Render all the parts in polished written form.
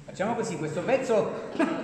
Facciamo così, questo pezzo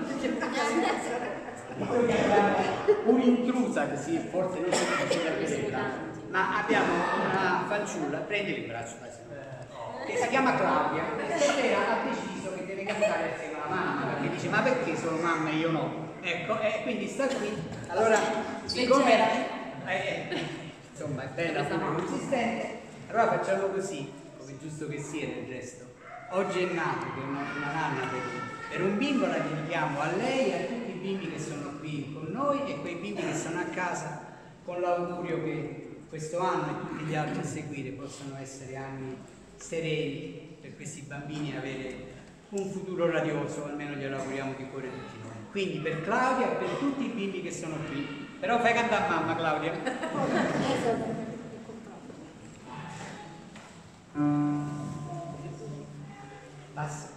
un'intrusa così, forse non si capisce la ma abbiamo una fanciulla, prendili in braccio, che si chiama Claudia, e stasera ha deciso che deve cantare assieme alla mamma, perché dice ma perché solo mamma e io no? Ecco, e quindi sta qui, allora siccome insomma è bella, consistente, allora facciamo così, come è giusto che sia nel gesto. Oggi è nato che una nanna per un bimbo, la dedichiamo a lei e a tutti i bimbi che sono qui con noi e quei bimbi che sono a casa, con l'augurio che questo anno e tutti gli altri a seguire possano essere anni sereni per questi bambini e avere un futuro radioso, almeno glielo auguriamo di cuore tutti noi. Quindi per Claudia e per tutti i bimbi che sono qui. Però fai cantare a mamma, Claudia. Basta.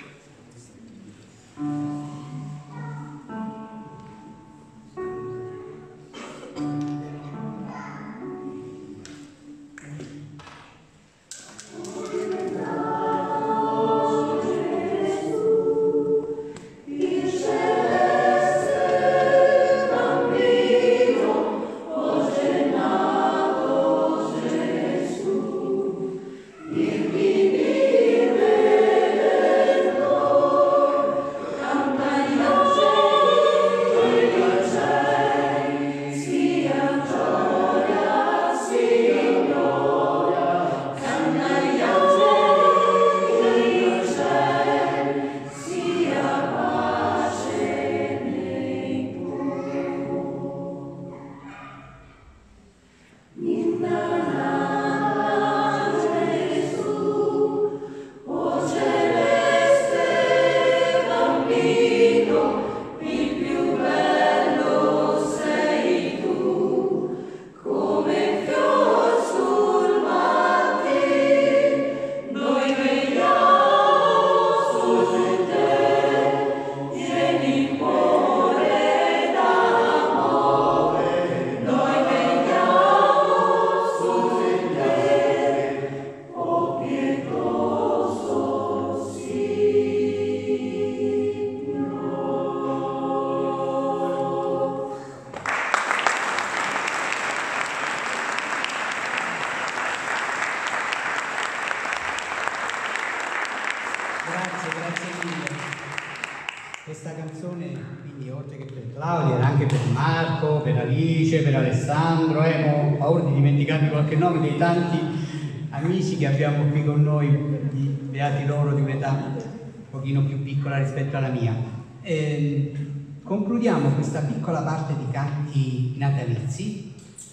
Grazie mille. Questa canzone, quindi, oltre che per Claudia, era anche per Marco, per Alice, per Alessandro. Ho paura di dimenticarmi qualche nome dei tanti amici che abbiamo qui con noi, beati loro, di un'età un pochino più piccola rispetto alla mia. Concludiamo questa piccola parte di canti natalizi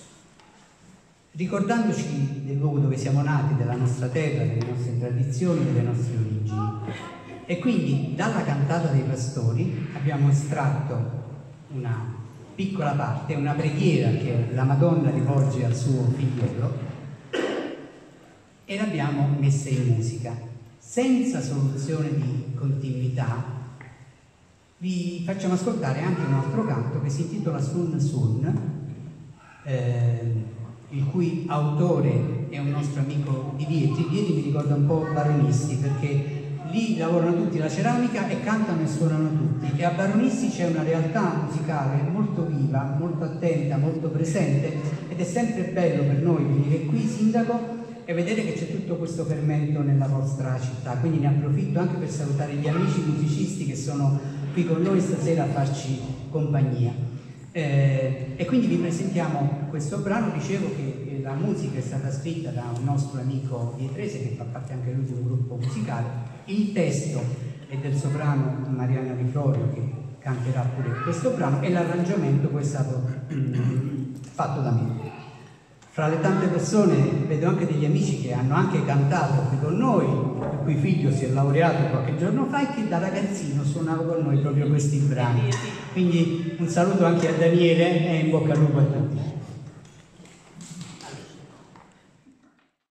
ricordandoci del luogo dove siamo nati, della nostra terra, delle nostre tradizioni, delle nostre origini. E quindi dalla cantata dei pastori abbiamo estratto una piccola parte, una preghiera che la Madonna rivolge al suo figliolo e l'abbiamo messa in musica. Senza soluzione di continuità vi facciamo ascoltare anche un altro canto che si intitola Sun Sun, il cui autore è un nostro amico di Vietri. Vietri mi ricorda un po' Baronisti, perché lì lavorano tutti la ceramica e cantano e suonano tutti, e a Baronisti c'è una realtà musicale molto viva, molto attenta, molto presente, ed è sempre bello per noi venire qui, sindaco, e vedere che c'è tutto questo fermento nella vostra città. Quindi ne approfitto anche per salutare gli amici musicisti che sono qui con noi stasera a farci compagnia. E quindi vi presentiamo questo brano. Dicevo che la musica è stata scritta da un nostro amico vietrese che fa parte anche lui di un gruppo musicale. Il testo è del soprano Mariana Di Florio, che canterà pure questo brano, e l'arrangiamento poi è stato fatto da me. Fra le tante persone vedo anche degli amici che hanno anche cantato qui con noi, il cui figlio si è laureato qualche giorno fa e che da ragazzino suonava con noi proprio questi brani. Quindi un saluto anche a Daniele e in bocca al lupo a tutti.